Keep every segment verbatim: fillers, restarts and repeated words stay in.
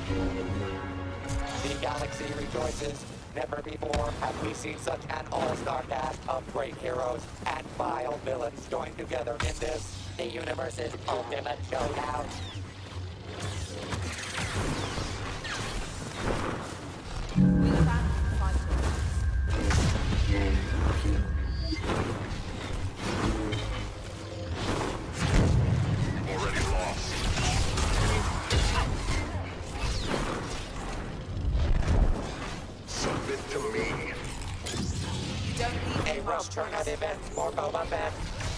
The galaxy rejoices. Never before have we seen such an all-star cast of great heroes and vile villains joined together in this, the universe's ultimate showdown. We'll abandon the fight. Already lost. Submit to me. You don't need A any rough much turn of choice. events for Boba Fett.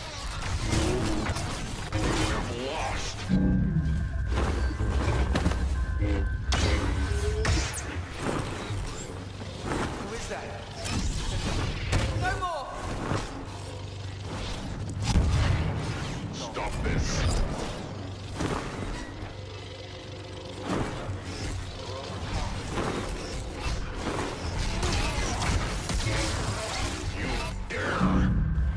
We're lost. Who is that? No more! Stop this. You dare.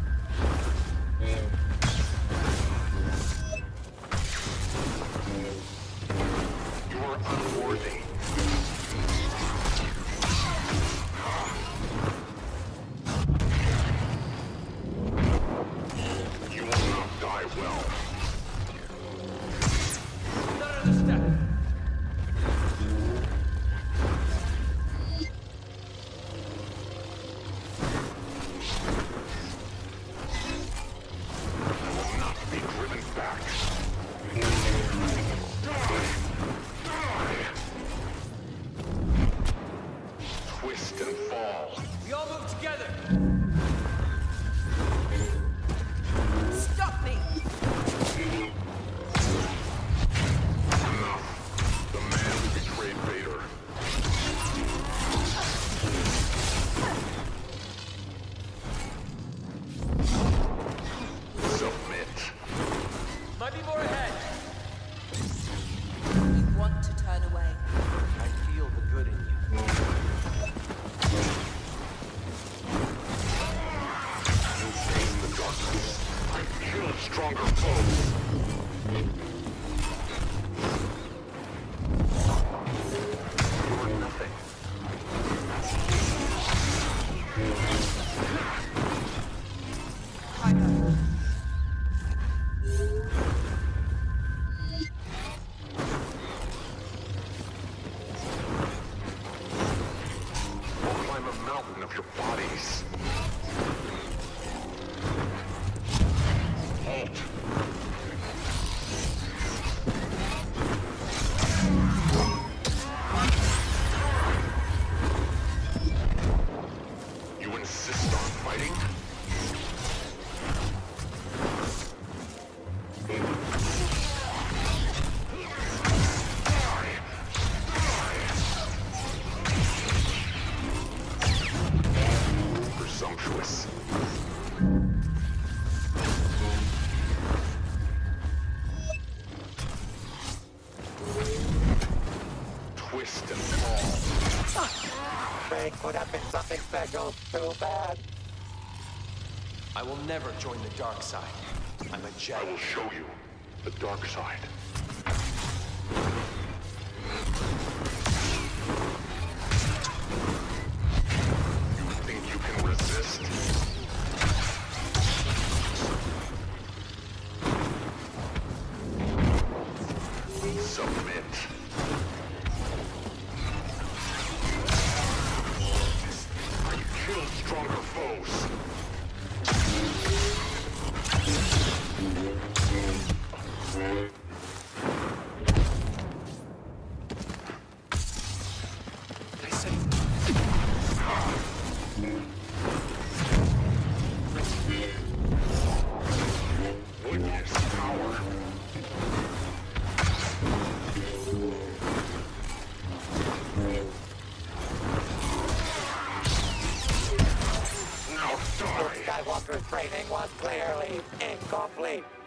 You're unworthy. You will not die well. Not another step. I will not be driven back. Die! Die! Twist and fall. We all move together. Stop me! Enough. The man who betrayed Vader. Submit. Might be more ahead. You want to turn away. I feel the good in you. You face the darkness. I've killed stronger foes. You're nothing. Kyber. I'll climb a mountain of your bodies. Halt. You insist on fighting? Presumptuous. Twist and fall. They could have been something special. Too bad. I will never join the dark side. I'm a I Jedi. will show you the dark side. You think you can resist? Submit. I killed stronger foes. I said Witness power. Now die. Skywalker's training was clearly incomplete.